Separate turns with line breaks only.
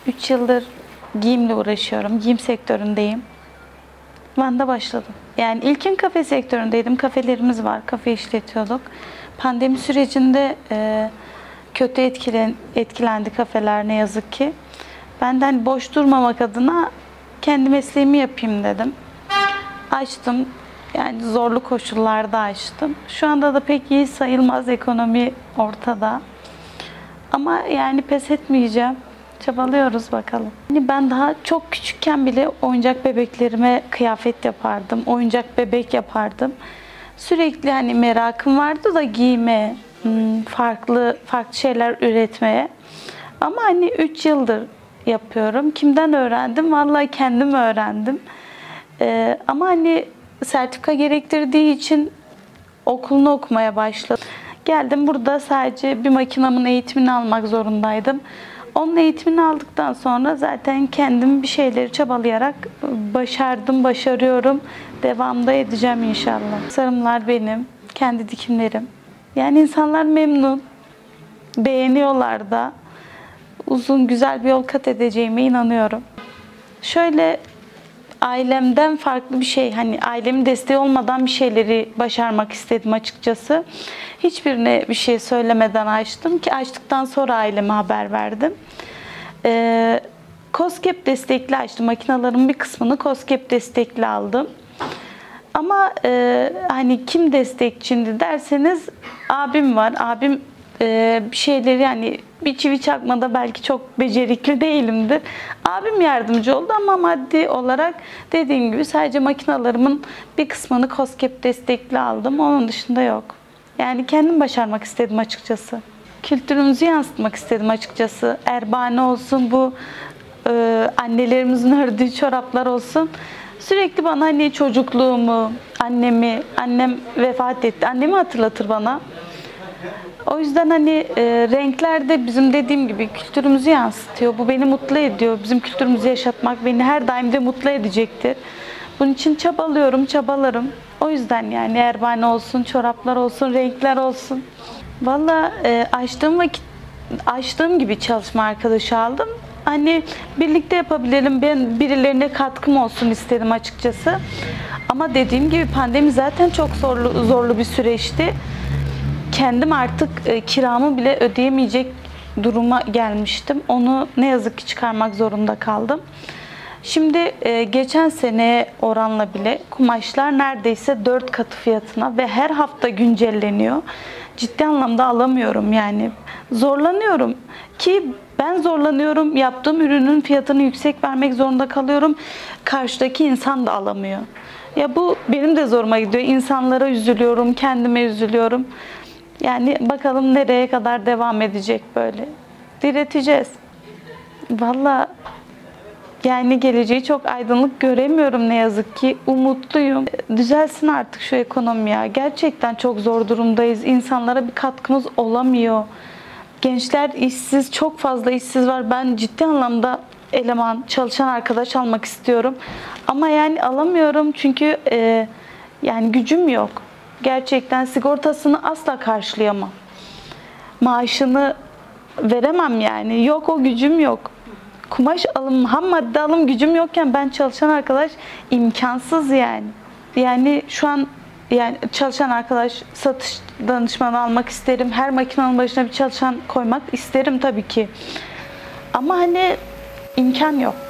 3 yıldır giyimle uğraşıyorum. Giyim sektöründeyim. Van'da başladım. Yani ilkin kafe sektöründeydim. Kafelerimiz var. Kafe işletiyorduk. Pandemi sürecinde kötü etkilendi kafeler ne yazık ki. Benden boş durmamak adına kendi mesleğimi yapayım dedim. Açtım. Yani zorlu koşullarda açtım. Şu anda da pek iyi sayılmaz, ekonomi ortada. Ama yani pes etmeyeceğim. Çabalıyoruz bakalım. Yani ben daha çok küçükken bile oyuncak bebeklerime kıyafet yapardım. Oyuncak bebek yapardım. Sürekli hani merakım vardı da giyime, farklı şeyler üretmeye. Ama hani 3 yıldır yapıyorum. Kimden öğrendim? Vallahi kendim öğrendim. Ama hani sertifika gerektirdiği için okulunu okumaya başladım. Geldim, burada sadece bir makinamın eğitimini almak zorundaydım. Onun eğitimini aldıktan sonra zaten kendim bir şeyleri çabalayarak başarıyorum. Devamda edeceğim inşallah. Tasarımlar benim, kendi dikimlerim. Yani insanlar memnun, beğeniyorlar da. Uzun, güzel bir yol kat edeceğime inanıyorum. Şöyle, ailemden farklı bir şey, hani ailemin desteği olmadan bir şeyleri başarmak istedim açıkçası. Hiçbirine bir şey söylemeden açtım ki açtıktan sonra aileme haber verdim. KOSGEB destekli açtım. Makinalarımın bir kısmını KOSGEB destekli aldım. Ama hani kim destekçindi derseniz abim var. Abim bir şeyleri, yani bir çivi çakmada belki çok becerikli değilimdir. Abim yardımcı oldu ama maddi olarak dediğim gibi sadece makinalarımın bir kısmını KOSGEB destekli aldım. Onun dışında yok. Yani kendim başarmak istedim açıkçası. Kültürümüzü yansıtmak istedim açıkçası. Erbane olsun, bu annelerimizin ördüğü çoraplar olsun. Sürekli bana hani çocukluğumu, annem vefat etti. Annemi hatırlatır bana. O yüzden hani renkler de bizim dediğim gibi kültürümüzü yansıtıyor. Bu beni mutlu ediyor. Bizim kültürümüzü yaşatmak beni her daim de mutlu edecektir. Bunun için çabalarım. O yüzden yani erbane olsun, çoraplar olsun, renkler olsun. Valla açtığım gibi çalışma arkadaşı aldım. Hani birlikte yapabilelim, ben birilerine katkım olsun istedim açıkçası. Ama dediğim gibi pandemi zaten çok zorlu bir süreçti. Kendim artık kiramı bile ödeyemeyecek duruma gelmiştim. Onu ne yazık ki çıkarmak zorunda kaldım. Şimdi geçen seneye oranla bile kumaşlar neredeyse 4 katı fiyatına ve her hafta güncelleniyor. Ciddi anlamda alamıyorum yani. Zorlanıyorum ki ben zorlanıyorum. Yaptığım ürünün fiyatını yüksek vermek zorunda kalıyorum. Karşıdaki insan da alamıyor. Ya bu benim de zoruma gidiyor. İnsanlara üzülüyorum, kendime üzülüyorum. Yani bakalım nereye kadar devam edecek böyle. Direteceğiz. Vallahi yani geleceği çok aydınlık göremiyorum ne yazık ki. Umutluyum. Düzelsin artık şu ekonomi ya. Gerçekten çok zor durumdayız. İnsanlara bir katkımız olamıyor. Gençler işsiz, çok fazla işsiz var. Ben ciddi anlamda çalışan arkadaş almak istiyorum. Ama yani alamıyorum çünkü yani gücüm yok. Gerçekten sigortasını asla karşılayamam. Maaşını veremem yani. Yok, o gücüm yok. Kumaş alım, ham madde alım gücüm yokken ben çalışan arkadaş imkansız yani. Yani şu an yani çalışan arkadaş, satış danışmanı almak isterim. Her makinenin başına bir çalışan koymak isterim tabii ki. Ama hani imkan yok.